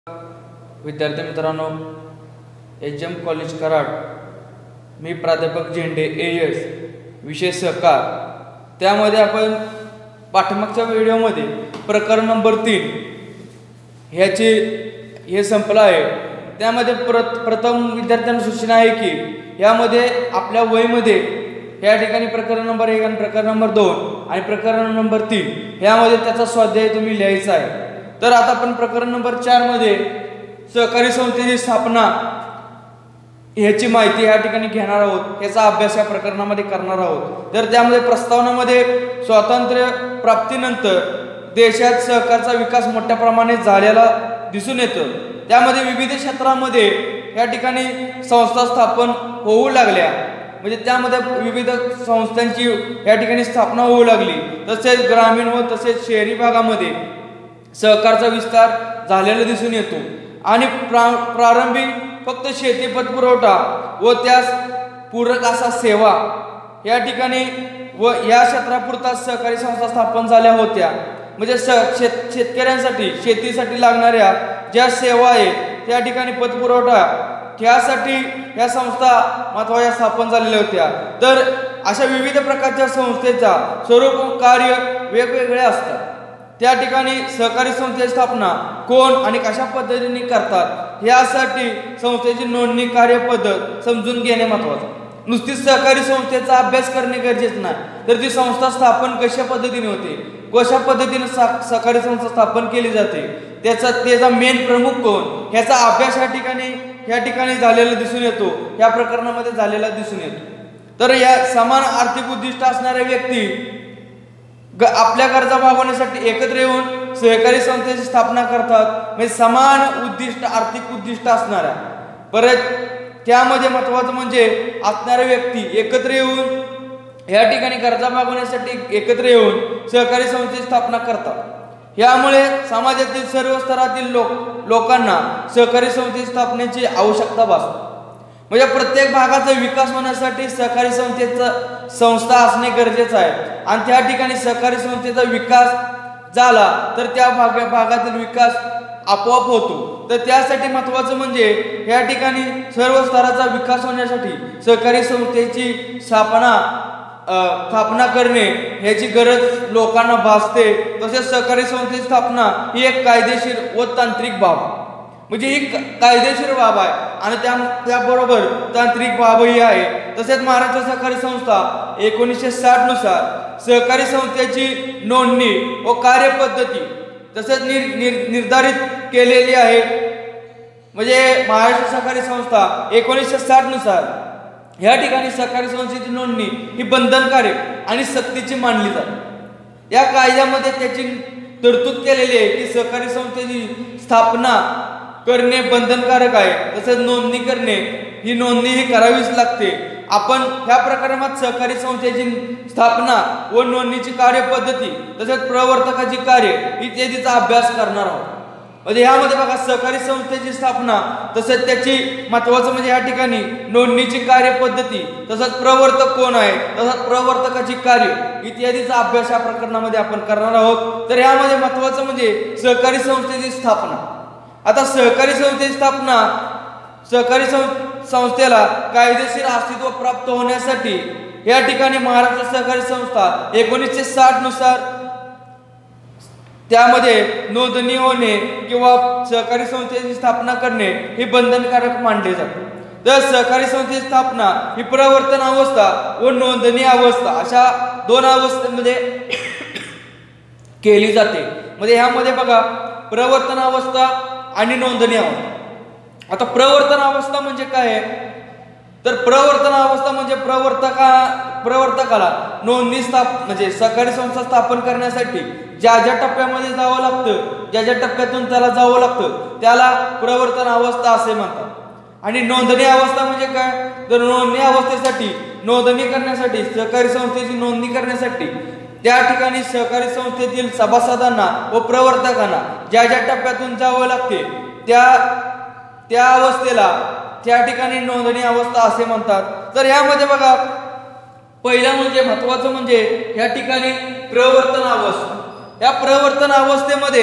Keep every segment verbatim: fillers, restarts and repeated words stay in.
विद्यार्थी मित्रांनो, H M college Karad, मी प्राध्यापक झेंडे ए एस विषय सहकार. त्यामध्ये आपण पाठीमागच्या व्हिडिओमध्ये प्रकरण नंबर तीन ह्याचे हे संपलं आहे. त्यामध्ये प्रत प्रथम विद्यार्थ्यांना सूचना आहे की यामध्ये आपल्या वहीमध्ये या ठिकाणी प्रकरण नंबर एक आणि प्रकरण नंबर दोन आणि प्रकरण नंबर तीन यामध्ये त्याचा स्वाध्याय तुम्ही लिहायचा आहे. तर आता आपण प्रकरण नंबर चार मध्ये सहकारी संस्थेची स्थापना ह्याची माहिती या ठिकाणी घेणार आहोत. याचा अभ्यास या प्रकरणामध्ये करणार आहोत. तर त्यामध्ये प्रस्तावनामध्ये स्वातंत्र्य प्राप्तीनंतर देशात सहकारचा विकास मोठ्या प्रमाणात झालेला दिसून येतो. त्यामध्ये विविध क्षेत्रामध्ये या ठिकाणी संस्था स्थापन होऊ लागल्या, म्हणजे त्यामध्ये विविध संस्थांची या ठिकाणी स्थापना होऊ लागली. तसेच ग्रामीण व तसेच शहरी भागामध्ये सहकारचा विस्तार झालेला दिसून येतो. आणि प्रा प्रारंभी फक्त शेती पतपुरवठा व त्यास पूरक असा सेवा या ठिकाणी व या क्षेत्रापुरता सहकारी संस्था स्थापन झाल्या होत्या. म्हणजे स शेत शेतकऱ्यांसाठी शेतीसाठी लागणाऱ्या ज्या सेवा आहेत त्या ठिकाणी पतपुरवठा त्यासाठी या संस्था महत्त्वाच्या स्थापन झालेल्या होत्या. तर अशा विविध प्रकारच्या संस्थेचा स्वरूप कार्य वेगवेगळे असतात. त्या ठिकाणी सहकारी संस्थेची स्थापना कोण आणि कशा पद्धतीने करतात यासाठी संस्थेची नोंदणी कार्यपद्धत समजून घेणे महत्त्वाचं. नुसतीच सहकारी संस्थेचा अभ्यास करणे गरजेचं नाही, तर ती संस्था स्थापन कशा पद्धतीने होते, कशा पद्धतीने सहकारी संस्था स्थापन केली जाते, त्याचा त्याचा मेन प्रमुख कोण, ह्याचा अभ्यास या ठिकाणी या ठिकाणी झालेला दिसून येतो, या प्रकरणामध्ये झालेला दिसून येतो. तर या समान आर्थिक उद्दिष्ट असणाऱ्या व्यक्ती आपल्या गरजा भागवण्यासाठी एकत्र येऊन सहकारी संस्थेची स्थापना करतात. म्हणजे समान उद्दिष्ट आर्थिक उद्दिष्ट असणाऱ्या, परत त्यामध्ये महत्त्वाचं म्हणजे असणाऱ्या व्यक्ती एकत्र येऊन या ठिकाणी गरजा भागवण्यासाठी एकत्र येऊन सहकारी संस्थेची स्थापना करतात. यामुळे समाजातील सर्व स्तरातील लोक लोकांना सहकारी संस्थेची स्थापनेची आवश्यकता भासते. म्हणजे प्रत्येक भागाचा विकास होण्यासाठी सहकारी संस्थेचा संस्था असणे गरजेचं आहे. आणि त्या ठिकाणी सहकारी संस्थेचा विकास झाला तर त्या भाग भागातील विकास आपोआप होतो. तर त्यासाठी महत्त्वाचं म्हणजे या ठिकाणी सर्व स्तराचा विकास होण्यासाठी सहकारी संस्थेची स्थापना स्थापना करणे ह्याची गरज लोकांना भासते. तसेच सहकारी सहकार्य स्थापना ही एक कायदेशीर व तांत्रिक बाब, म्हणजे ही कायदेशीर बाब आहे आणि त्या त्याबरोबर तांत्रिक बाबही आहे. तसेच महाराष्ट्र सहकारी संस्था एकोणीसशे साठ नुसार सहकारी संस्थेची नोंदणी व कार्यपद्धती तसेच निर, निर, निर्धारित केलेली आहे. म्हणजे महाराष्ट्र सहकारी संस्था एकोणीसशे साठ नुसार या ठिकाणी सहकारी संस्थेची नोंदणी ही बंधनकारक आणि सक्तीची मानली जाते. या कायद्यामध्ये त्याची तरतूद केलेली आहे की सहकारी संस्थेची स्थापना करणे बंधनकारक आहे, तसेच नोंदणी करणे ही नोंदणी ही करावीच लागते. आपण ह्या प्रकरणात सहकारी संस्थेची स्थापना व नोंदणीची कार्यपद्धती तसेच प्रवर्तकाची कार्य इत्यादीचा अभ्यास करणार आहोत. म्हणजे यामध्ये बघा सहकारी संस्थेची स्थापना तसेच त्याची महत्त्वाचं म्हणजे या ठिकाणी नोंदणीची कार्यपद्धती तसंच प्रवर्तक कोण आहे तसंच प्रवर्तकाची कार्य इत्यादीचा अभ्यास या प्रकरणामध्ये आपण करणार आहोत. तर यामध्ये महत्त्वाचं म्हणजे सहकारी संस्थेची स्थापना. आता सहकारी संस्थेची स्थापना सहकारी संस्थेला कायदेशीर अस्तित्व प्राप्त होण्यासाठी या ठिकाणी महाराष्ट्र सहकारी संस्था एकोणीसशे साठ नुसार त्यामध्ये नोंदणी होणे किंवा सहकारी संस्थेची स्थापना करणे हे बंधनकारक मानले जाते. तर सहकारी संस्थेची स्थापना ही प्रवर्तन अवस्था व नोंदणी अवस्था अशा दोन अवस्थेमध्ये केली जाते. म्हणजे ह्यामध्ये बघा प्रवर्तन अवस्था आणि नोंदणी अवस्था. आता प्रवर्तन अवस्था म्हणजे काय आहे, तर प्रवर्तन अवस्था म्हणजे प्रवर्तका प्रवर्तकाला नोंदणी स्थाप म्हणजे सहकारी संस्था स्थापन करण्यासाठी ज्या ज्या टप्प्यामध्ये जावं लागतं, ज्या ज्या टप्प्यातून त्याला जावं लागतं त्याला प्रवर्तन अवस्था असे म्हणतात. आणि नोंदणी अवस्था म्हणजे काय, तर नोंदणी अवस्थेसाठी नोंदणी करण्यासाठी सहकारी संस्थेची नोंदणी करण्यासाठी त्या ठिकाणी सहकारी संस्थेतील सभासदांना व प्रवर्तकांना ज्या ज्या टप्प्यातून जावं लागते त्या त्या अवस्थेला त्या ठिकाणी नोंदणी अवस्था असे म्हणतात. तर यामध्ये बघा पहिलं म्हणजे महत्त्वाचं म्हणजे या ठिकाणी प्रवर्तन अवस्था. या प्रवर्तन अवस्थेमध्ये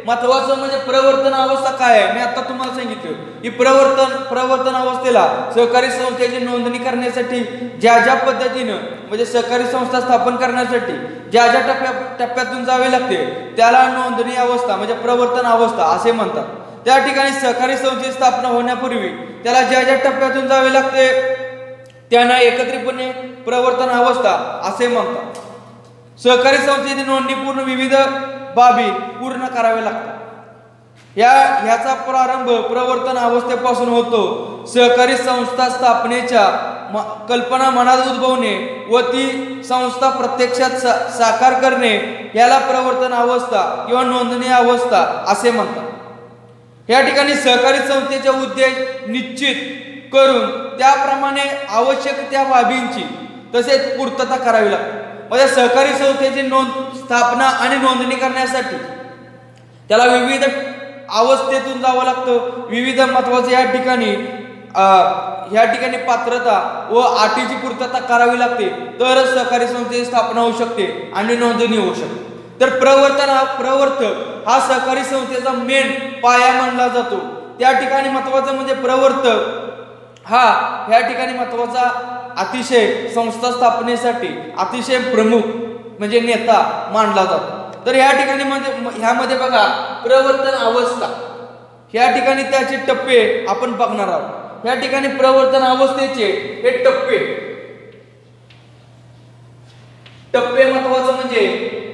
महत्वाचं म्हणजे प्रवर्तन अवस्था काय आहे. मी आता तुम्हाला सांगितलं की प्रवर्तन प्रवर्तन अवस्थेला सहकारी संस्थेची नोंदणी करण्यासाठी ज्या ज्या पद्धतीनं म्हणजे सहकारी संस्था स्थापन करण्यासाठी ज्या ज्या टप्प्या टप्प्यातून जावे लागते त्याला नोंदणी अवस्था म्हणजे प्रवर्तन अवस्था असे म्हणतात. त्या ठिकाणी सहकारी संस्थेची स्थापना होण्यापूर्वी त्याला ज्या ज्या टप्प्यातून जावे लागते त्यांना एकत्रितपणे प्रवर्तन अवस्था असे म्हणतात. सहकारी संस्थेची नोंदणी पूर्ण विविध बाबी पूर्ण कराव्या लागतात. या ह्याचा प्रारंभ प्रवर्तन अवस्थेपासून होतो. सहकारी संस्था स्थापनेच्या कल्पना मनात उद्भवणे व ती संस्था प्रत्यक्षात सा, साकार करणे याला प्रवर्तन अवस्था किंवा नोंदणी अवस्था असे म्हणतात. या ठिकाणी सहकारी संस्थेचे उद्देश निश्चित करून त्याप्रमाणे आवश्यक त्या बाबींची तसेच पूर्तता करावी लागते. म्हणजे सहकारी संस्थेची नोंद स्थापना आणि नोंदणी करण्यासाठी त्याला विविध अवस्थेतून जावं लागतं. विविध महत्वाचे या ठिकाणी या ठिकाणी पात्रता व अटीची पूर्तता करावी लागते तरच सहकारी संस्थेची स्थापना होऊ शकते आणि नोंदणी होऊ शकते. तर प्रवर्तन हा प्रवर्तक हा सहकारी संस्थेचा मेन पाया मानला जातो. त्या ठिकाणी महत्वाचं म्हणजे प्रवर्तक हा या ठिकाणी महत्वाचा अतिशय संस्था स्थापनेसाठी अतिशय प्रमुख म्हणजे नेता मानला जातो. तर या ठिकाणी म्हणजे ह्यामध्ये बघा प्रवर्तन अवस्था या ठिकाणी त्याचे टप्पे आपण बघणार आहोत. या ठिकाणी प्रवर्तन अवस्थेचे हे टप्पे टप्पे महत्वाचं म्हणजे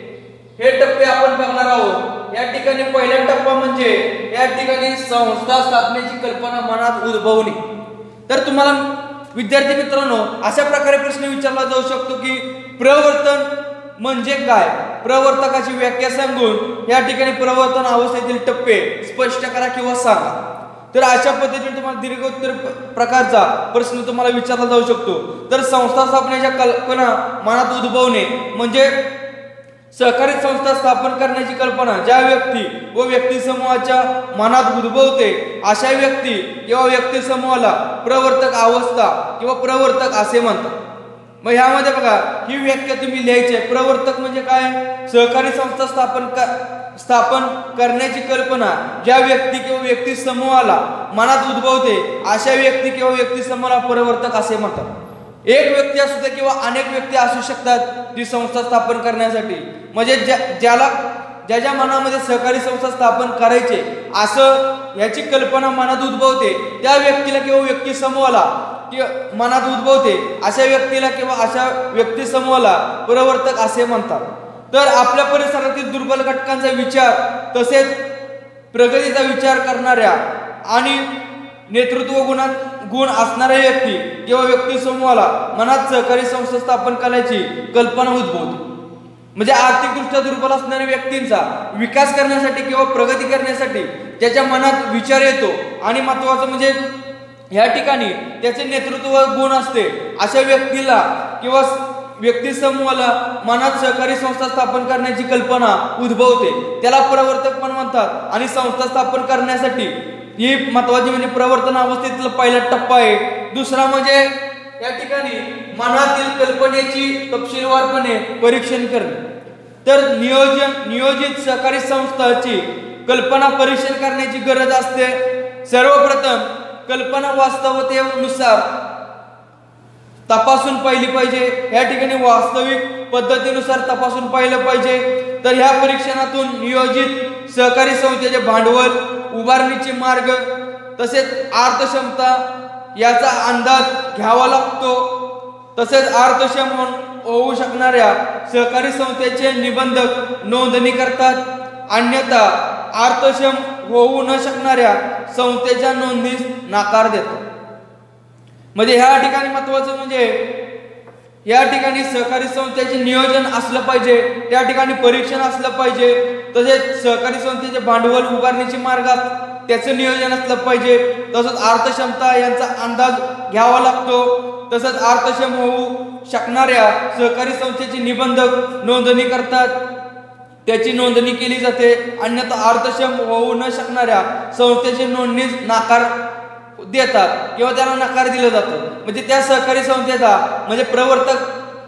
हे टप्पे आपण बघणार आहोत. या ठिकाणी पहिला टप्पा म्हणजे या ठिकाणी संस्था स्थापनेची कल्पना मनात उद्भवणे. तर तुम्हाला विद्यार्थी मित्रांनो अशा प्रकारे प्रश्न विचारला जाऊ शकतो की प्रवर्तन म्हणजे काय. प्रवर्तकाची व्याख्या सांगून या ठिकाणी प्रवर्तन अवस्थेतील टप्पे स्पष्ट करा किंवा सांगा. तर अशा पद्धतीने तुम्हाला दीर्घोत्तर प्रकारचा प्रश्न तुम्हाला विचारला जाऊ शकतो. तर संस्था स्थापनेच्या कल्पना मनात उद्भवणे म्हणजे सहकारी संस्था स्थापन करण्याची कल्पना ज्या व्यक्ती व व्यक्ती समूहाच्या मनात उद्भवते अशा व्यक्ती किंवा व्यक्ती समूहाला प्रवर्तक अवस्था किंवा प्रवर्तक असे म्हणतात. मग ह्यामध्ये बघा ही व्याख्या तुम्ही लिहायची आहे. प्रवर्तक म्हणजे काय. सहकारी संस्था स्थापन स्थापन करण्याची कल्पना ज्या व्यक्ती किंवा व्यक्ती समूहाला मनात उद्भवते अशा व्यक्ती किंवा व्यक्ती समूहाला प्रवर्तक असे म्हणतात. एक व्यक्ती असू दे किंवा अनेक व्यक्ती असू शकतात ती संस्था स्थापन करण्यासाठी. म्हणजे ज्या ज्याला ज्याच्या मनामध्ये सहकारी संस्था स्थापन करायचे असं याची कल्पना मनात उद्भवते त्या व्यक्तीला किंवा व्यक्ती समूहाला किंवा मनात उद्भवते अशा व्यक्तीला किंवा अशा व्यक्ती समूहाला प्रवर्तक असे म्हणतात. तर आपल्या परिसरातील दुर्बल घटकांचा विचार तसेच प्रगतीचा विचार करणाऱ्या आणि नेतृत्व गुणात गुण असणाऱ्या व्यक्ती किंवा व्यक्ती समूहाला मनात सहकारी संस्था स्थापन करण्याची कल्पना उद्भवते. म्हणजे आर्थिकदृष्ट्या दुर्बल असणाऱ्या व्यक्तींचा विकास करण्यासाठी किंवा प्रगती करण्यासाठी ज्याच्या मनात विचार येतो आणि महत्वाचं म्हणजे या ठिकाणी त्याचे नेतृत्व गुण असते अशा व्यक्तीला किंवा व्यक्ती समूहाला मनात सहकारी संस्था स्थापन करण्याची कल्पना उद्भवते त्याला प्रवर्तक पण म्हणतात. आणि संस्था स्थापन करण्यासाठी ही महत्वाची म्हणजे प्रवर्तन अवस्थेतला पहिला टप्पा आहे. दुसरा म्हणजे या ठिकाणी मनातील कल्पनेची तपशीलवारपणे परीक्षण करणे. तर नियोजन नियोजित सहकारी संस्थांची कल्पना परीक्षण करण्याची गरज असते. सर्वप्रथम कल्पना वास्तवतेनुसार तपासून पाहिली पाहिजे. या ठिकाणी वास्तविक पद्धतीनुसार तपासून पाहिलं पाहिजे. तर ह्या परीक्षणातून नियोजित सहकारी संस्थेचे भांडवल उभारणीचे मार्ग तसेच अर्थक्षमता याचा अंदाज घ्यावा लागतो. तसेच अर्थक्षम होऊ शकणाऱ्या सहकारी संस्थेचे निबंधक नोंदणी करतात. अन्यथा अर्थक्षम होऊ न शकणाऱ्या संस्थेच्या नोंदणीस नकार देतात. म्हणजे ह्या ठिकाणी महत्वाचं म्हणजे या ठिकाणी सहकारी संस्थेचे नियोजन असलं पाहिजे. त्या ठिकाणी परीक्षण असलं पाहिजे. तसेच सहकारी संस्थेचे भांडवल उभारणीचे मार्ग त्याचं नियोजन असलं पाहिजे. तसंच अर्थक्षमता यांचा अंदाज घ्यावा लागतो. तसंच अर्थक्षम होऊ शकणाऱ्या सहकारी संस्थेची निबंधक नोंदणी करतात त्याची नोंदणी केली जाते. अन्यथा अर्थक्षम होऊ न शकणाऱ्या संस्थेची नोंदणीस नाकार देतात किंवा त्यांना नकार दिला जातो. म्हणजे त्या सहकारी संस्थेचा म्हणजे प्रवर्तक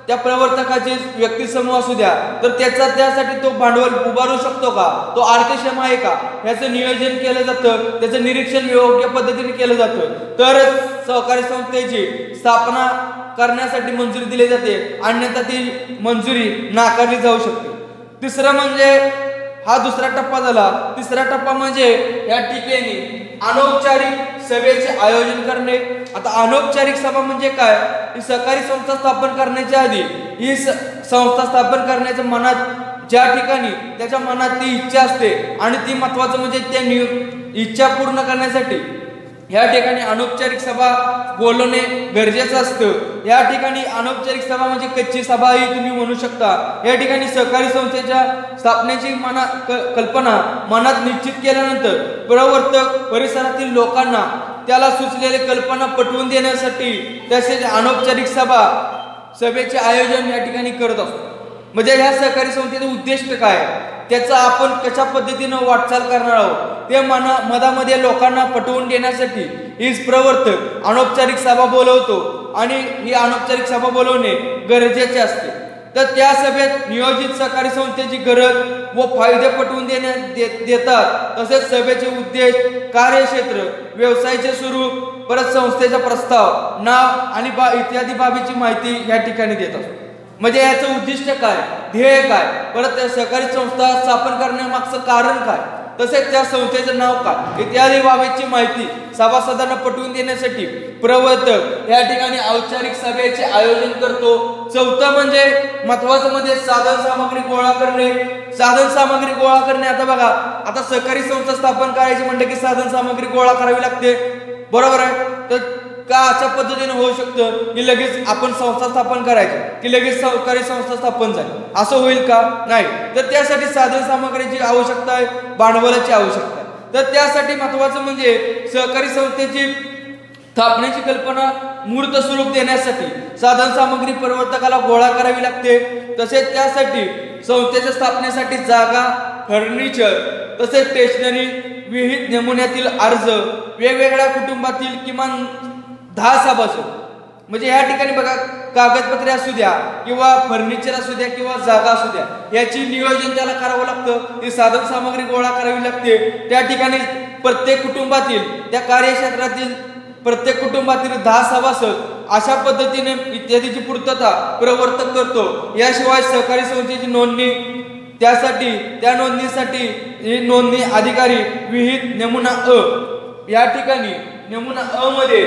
त्या प्रवर्तकाचे व्यक्ती समूह असू द्या तर त्याचा त्यासाठी तो भांडवल उभारू शकतो का, तो अर्थक्षम आहे का, ह्याचं नियोजन केलं जातं, त्याचं निरीक्षण योग्य पद्धतीने केलं जातं, तरच सहकारी संस्थेची स्थापना करण्यासाठी मंजुरी दिली जाते, अन्यथा ती मंजुरी नाकारली जाऊ शकते. तिसरं म्हणजे हा दुसरा टप्पा झाला. तिसरा टप्पा म्हणजे या ठिकाणी अनौपचारिक सभेचे आयोजन करणे. आता अनौपचारिक सभा म्हणजे काय, ही सहकारी संस्था स्थापन करण्याच्या आधी ही संस्था स्थापन करण्याच्या मनात ज्या ठिकाणी त्याच्या मनात ती इच्छा असते आणि ती महत्वाचं म्हणजे त्या इच्छा पूर्ण करण्यासाठी या ठिकाणी अनौपचारिक सभा बोलवणे गरजेचं असतं. या ठिकाणी अनौपचारिक सभा म्हणजे कच्ची सभा ही तुम्ही म्हणू शकता. या ठिकाणी सहकारी संस्थेच्या स्थापनेची मना कल्पना मनात निश्चित केल्यानंतर प्रवर्तक परिसरातील लोकांना त्याला सुचलेले कल्पना पटवून देण्यासाठी तसेच अनौपचारिक सभा सभेचे आयोजन या ठिकाणी करत असतो. म्हणजे ह्या सहकारी संस्थेचं उद्दिष्ट काय, त्याचा आपण कशा पद्धतीनं वाटचाल करणार आहोत ते मना मधामध्ये लोकांना पटवून देण्यासाठी ही प्रवर्तक अनौपचारिक सभा बोलवतो आणि ही अनौपचारिक सभा बोलवणे गरजेचे असते. तर त्या सभेत नियोजित सहकारी संस्थेची गरज व फायदे पटवून देण्या दे, देतात. तसेच सभेचे उद्देश, कार्यक्षेत्र, व्यवसायाचे स्वरूप, परत संस्थेचा प्रस्ताव, नाव आणि बा इत्यादी बाबीची माहिती या ठिकाणी देतात. म्हणजे याचं उद्दिष्ट काय, ध्येय काय, परत त्या सहकारी संस्था स्थापन करण्यामागचं कारण काय, तसेच त्या संस्थेचं नाव काय इत्यादी बाबीची माहिती सभासदांना पटवून देण्यासाठी प्रवर्तक या ठिकाणी औपचारिक सभेचे आयोजन करतो. चौथं म्हणजे महत्वाचं म्हणजे साधन सामग्री गोळा करणे. साधन सामग्री गोळा करणे, आता बघा, आता सहकारी संस्था स्थापन करायची म्हणजे की साधन सामग्री गोळा करावी लागते, बरोबर आहे. तर का अशा पद्धतीने होऊ शकतं की लगेच आपण संस्था स्थापन करायची की लगेच सहकारी संस्था स्थापन झाली, असं होईल का, नाही. तर त्यासाठी साधन सामग्रीची आवश्यकता आहे, भांडवलाची आवश्यकता आहे. तर त्यासाठी महत्वाचं म्हणजे सहकारी संस्थेची स्थापनेची कल्पना मूर्त स्वरूप देण्यासाठी साधन सामग्री प्रवर्तकाला गोळा करावी लागते. तसेच त्यासाठी संस्थेच्या स्थापनेसाठी जागा, फर्निचर, तसेच स्टेशनरी, विहित नमुन्यातील अर्ज, वेगवेगळ्या कुटुंबातील किमान दहा सभासद, म्हणजे या ठिकाणी बघा कागदपत्रे असू द्या किंवा फर्निचर असू द्या किंवा जागा असू द्या, याची नियोजन त्याला करावं लागतं. ती साधन सामग्री गोळा करावी लागते. त्या ठिकाणी प्रत्येक कुटुंबातील त्या कार्यक्षेत्रातील प्रत्येक कुटुंबातील दहा सभासद अशा पद्धतीने इत्यादीची पूर्तता प्रवर्तक करतो. याशिवाय सहकारी संस्थेची नोंदणी, त्यासाठी त्या नोंदणीसाठी ही नोंदणी अधिकारी विहित नमुना अ, या ठिकाणी नमुना अ मध्ये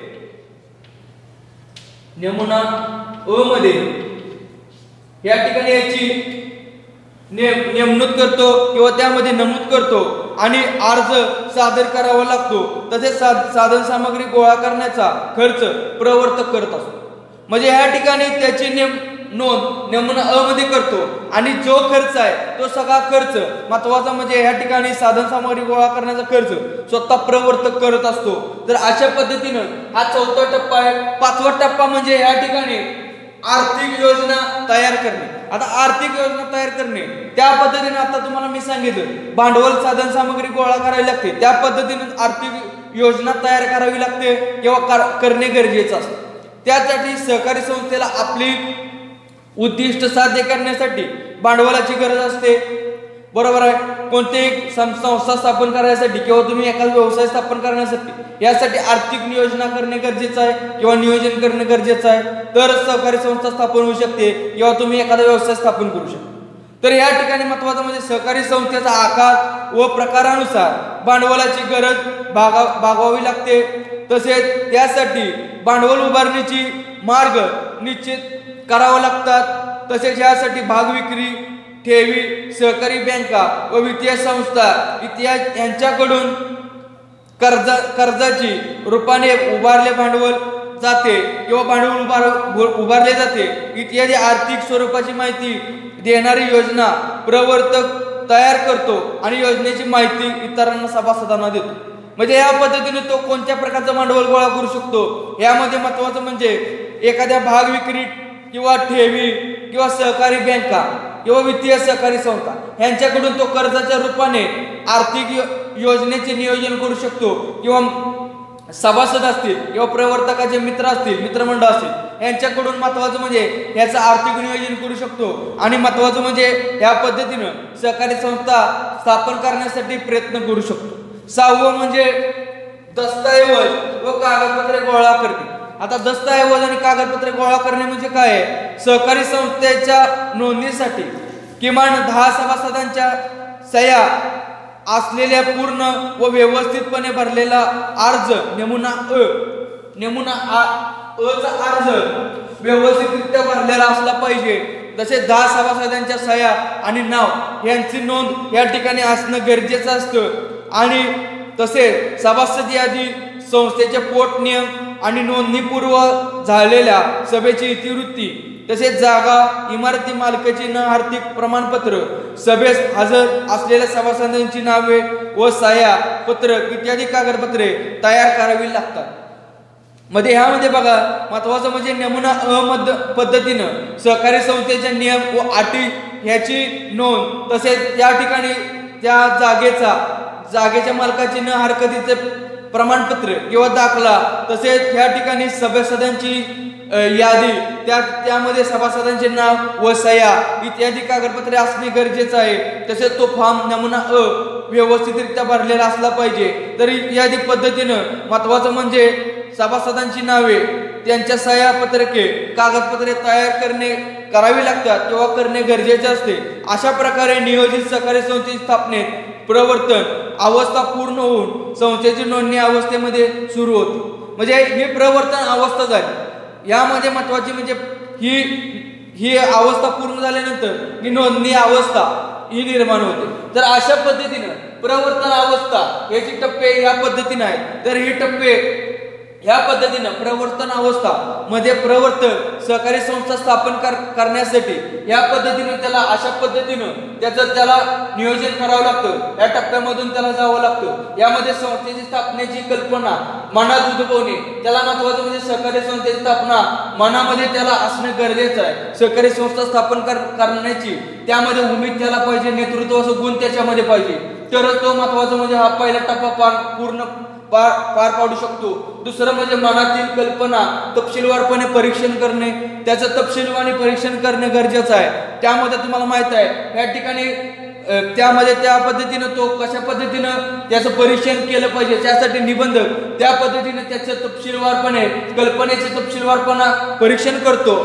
नमुना अ मध्ये या ठिकाणी याची नेमणूक करतो किंवा त्यामध्ये नमूद करतो आणि अर्ज सादर करावा लागतो. तसेच साधन सामग्री गोळा करण्याचा खर्च प्रवर्तक करत असतो. म्हणजे या ठिकाणी त्याची नेम नोंद नमुना अ मध्ये करतो आणि जो खर्च आहे तो सगळा खर्च महत्वाचा म्हणजे या ठिकाणी साधन सामग्री गोळा करण्याचा खर्च स्वतः प्रवर्तक करत असतो. तर अशा पद्धतीनं हा चौथा टप्पा आहे. पाचवा टप्पा म्हणजे या ठिकाणी आर्थिक योजना तयार करणे. आता आर्थिक योजना तयार करणे त्या पद्धतीने आता तुम्हाला मी सांगितलं भांडवल साधन सामग्री गोळा करावी लागते, त्या पद्धतीने आर्थिक योजना तयार करावी लागते किंवा करणे गरजेचं असतं. त्यासाठी सहकारी संस्थेला आपली उद्दिष्ट साध्य करण्यासाठी भांडवलाची गरज असते, बरोबर आहे. कोणतेही संस्था स्थापन करण्यासाठी किंवा तुम्ही एखादा व्यवसाय स्थापन करण्यासाठी यासाठी आर्थिक नियोजन करणे गरजेचं आहे किंवा नियोजन करणे गरजेचं आहे, तरच सहकारी संस्था स्थापन होऊ शकते किंवा तुम्ही एखादा व्यवसाय स्थापन करू शकता. तर या ठिकाणी महत्त्वाचं म्हणजे सहकारी संस्थेचा आकार व प्रकारानुसार भांडवलाची गरज भागा भागवावी लागते. तसेच त्यासाठी भांडवल उभारणीची मार्ग निश्चित करावं लागतात. तसेच यासाठी भाग विक्री, ठेवी, सहकारी बँका व वित्तीय संस्था इत्यादी यांच्याकडून कर्ज कर्जाची रूपाने उभारले भांडवल जाते किंवा भांडवल उभार उभारले जाते इत्यादी आर्थिक स्वरूपाची माहिती देणारी योजना प्रवर्तक तयार करतो आणि योजनेची माहिती इतरांना सभासदांना देतो. म्हणजे या पद्धतीने तो कोणत्या प्रकारचं भांडवल गोळा करू शकतो. यामध्ये महत्वाचं म्हणजे एखाद्या भाग विक्री किंवा ठेवी किंवा सहकारी बँका किंवा वित्तीय सहकारी संस्था यांच्याकडून तो कर्जाच्या रूपाने आर्थिक योजनेचे नियोजन करू शकतो किंवा सभासद असतील किंवा प्रवर्तकाचे मित्र असतील, मित्रमंडळ असतील, यांच्याकडून महत्वाचं म्हणजे याचं आर्थिक नियोजन करू शकतो आणि महत्वाचं म्हणजे या पद्धतीनं सहकारी संस्था स्थापन करण्यासाठी प्रयत्न करू शकतो। सहावं म्हणजे दस्तऐवज व कागदपत्रे गोळा करणे। आता दस्तऐवज आणि कागदपत्रे गोळा करणे म्हणजे काय आहे? सहकारी संस्थेच्या नोंदणीसाठी किमान दहा सभासदांच्या सह्या असलेल्या पूर्ण व व्यवस्थितपणे भरलेला अर्ज नमुना अ नमुना अचा अर्ज व्यवस्थितरित्या भरलेला असला पाहिजे। तसेच दहा सभासदांच्या सह्या आणि नाव यांची नोंद या ठिकाणी असणं गरजेचं असतं आणि तसेच सभासद यादी, संस्थेचे पोट नियम आणि नोंदणीपूर्व झालेल्या सभेची इतिवृत्ती, तसेच जागा, इमारती मालकाची न आर्थिक प्रमाणपत्र, सभेस हजर असलेल्या सभासदांची नावे व सह्या, पत्रक इत्यादी कागदपत्रे तयार करावी लागतात। मध्ये ह्यामध्ये बघा महत्वाचं म्हणजे नमुना अ मध्ये पद्धतीनं सहकारी संस्थेचे नियम व अटी ह्याची नोंद, तसेच या ठिकाणी त्या जागेचा जागेच्या मालकाची न हरकतीचे प्रमाणपत्र किंवा दाखला, तसेच या ठिकाणी सभासदांची यादी, त्या त्यामध्ये सभासदांचे नाव व सह्या इत्यादी कागदपत्रे असणे गरजेचं आहे। तसेच तो फॉर्म नमुना अ व्यवस्थितरित्या भरलेला असला पाहिजे। तरी यादी पद्धतीनं महत्वाचं म्हणजे सभासदांची नावे, त्यांच्या सह्या, पत्रके, कागदपत्रे तयार करणे करावी लागतात किंवा करणे गरजेचे असते। अशा प्रकारे नियोजित सहकारी संस्थेची स्थापनेत प्रवर्तन अवस्था पूर्ण होऊन संस्थेची नोंदणी अवस्थेमध्ये सुरू होते। म्हणजे ही प्रवर्तन अवस्था झाली। यामध्ये महत्वाची म्हणजे ही ही अवस्था पूर्ण झाल्यानंतर ही नोंदणी अवस्था ही निर्माण होते। तर अशा पद्धतीनं प्रवर्तन अवस्था याची टप्पे या पद्धतीने आहेत। तर ही टप्पे ह्या पद्धतीनं प्रवर्तन अवस्था मध्ये प्रवर्तन सहकारी संस्था स्थापन कर, करण्यासाठी या पद्धतीने त्याला अशा पद्धतीनं त्याचं त्याला नियोजन करावं लागतं। या टप्प्यामधून त्याला जावं लागतं। यामध्ये संस्थेची स्थापनेची कल्पना मनात उद्भवणे, त्याला महत्वाचं म्हणजे सहकारी संस्थेची स्थापना मनामध्ये त्याला असणं गरजेचं आहे। सहकारी संस्था स्थापन कर, करण्याची त्यामध्ये उमेद त्याला पाहिजे, नेतृत्वाचा गुण त्याच्यामध्ये पाहिजे, तरच तो महत्वाचं म्हणजे हा पहिला टप्पा पार पूर्ण पार पार पाडू शकतो। दुसरं म्हणजे मनातील कल्पना तपशीलवारपणे परीक्षण करणे, त्याचं तपशीलवारपणे परीक्षण करणे गरजेचं आहे। त्यामध्ये तुम्हाला माहित आहे या ठिकाणी त्यामध्ये त्या पद्धतीनं तो कशा पद्धतीनं त्याचं परीक्षण केलं पाहिजे, त्यासाठी निबंधक त्या पद्धतीने त्याचं तपशीलवारपणे कल्पनेचे तपशीलवारपणा परीक्षण करतो।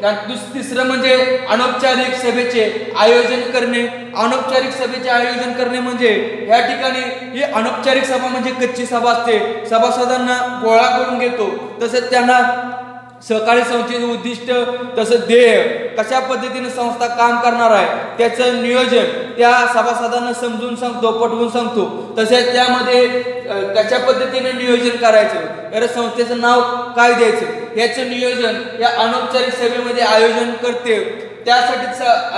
तिसरं म्हणजे अनौपचारिक सभेचे आयोजन करणे। अनौपचारिक सभेचे आयोजन करणे म्हणजे या ठिकाणी ही अनौपचारिक सभा म्हणजे कच्ची सभा असते, सभासदांना गोळा करून घेतो, तसेच त्यांना सहकारी संस्थेचे उद्दिष्ट, तसंच ध्येय, कशा पद्धतीने संस्था काम करणार आहे त्याचं नियोजन त्या सभासदांना समजून सांगतो, पटवून सांगतो। तसेच त्यामध्ये कशा पद्धतीने नियोजन करायचं, तर संस्थेचं नाव काय द्यायचं याचं नियोजन या अनौपचारिक सभेमध्ये आयोजन करते। त्यासाठी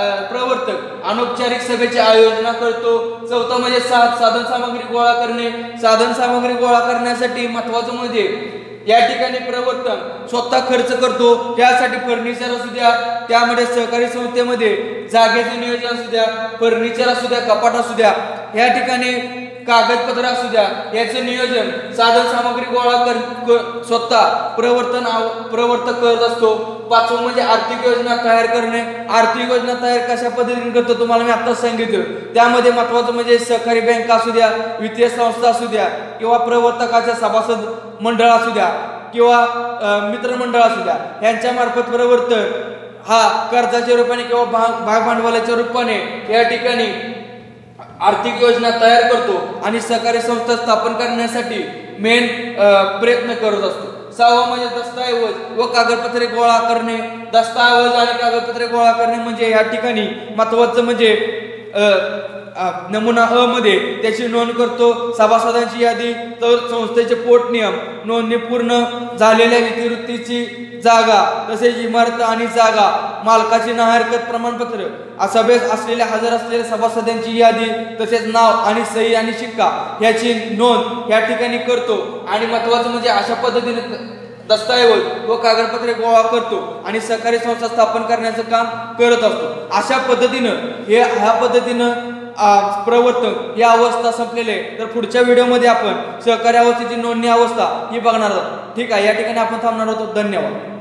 प्रवर्तक अनौपचारिक सभेची आयोजना करतो। चौथा म्हणजे साधन सामग्री गोळा करणे। साधन सामग्री गोळा करण्यासाठी महत्वाचं म्हणजे या ठिकाणी प्रवर्तन स्वतः खर्च करतो। त्यासाठी फर्निचर असू द्या, त्यामध्ये सहकारी संस्थेमध्ये जागेचं नियोजन असू द्या, फर्निचर असू द्या, कपाट असू द्या, या ठिकाणी कागदपत्र असू द्या, याचं नियोजन साधन सामग्री गोळा कर स्वतः प्रवर्तन प्रवर्तक करत असतो। पाचवं म्हणजे आर्थिक योजना तयार करणे। आर्थिक योजना तयार कशा पद्धतीने करतो तुम्हाला मी आत्ताच सांगितलं। त्यामध्ये महत्वाचं म्हणजे सहकारी बँक असू द्या, वित्तीय संस्था असू द्या, किंवा प्रवर्तकाच्या सभासद मंडळ असू द्या, किंवा मित्रमंडळ असू द्या, यांच्या मार्फत प्रवर्तन हा कर्जाच्या रूपाने किंवा भाग भाग भांडवलाच्या रूपाने या ठिकाणी आर्थिक योजना तयार करतो आणि सहकारी संस्था स्थापन करण्यासाठी मेन प्रयत्न करत असतो। सहावं म्हणजे दस्तऐवज व कागदपत्रे गोळा करणे। दस्तऐवज आणि कागदपत्रे गोळा करणे म्हणजे या ठिकाणी महत्वाचं म्हणजे नमुना अ मध्ये त्याची नोंद करतो, सभासदांची यादी, तर संस्थेचे पोट नियम, नोंदणी पूर्ण झालेल्या इतिवृत्तीची जागा, तसेच इमारत आणि जागा, मालकाची ना हरकत प्रमाणपत्र, सभेत असलेल्या हजर असलेल्या सभासदांची यादी, तसेच नाव आणि सही आणि शिक्का याची नोंद या ठिकाणी करतो। आणि महत्वाचं म्हणजे अशा पद्धतीने दस्तऐवज व कागदपत्रे गोळा करतो आणि सहकारी संस्था स्थापन करण्याचं काम करत असतो। अशा पद्धतीनं हे ह्या पद्धतीनं प्रवर्तक ही अवस्था संपलेली आहे. तर पुढच्या व्हिडिओमध्ये आपण सहकारी अवस्थेची नोंदणी अवस्था ही बघणार आहोत. ठीक आहे, या ठिकाणी आपण थांबणार आहोत. धन्यवाद.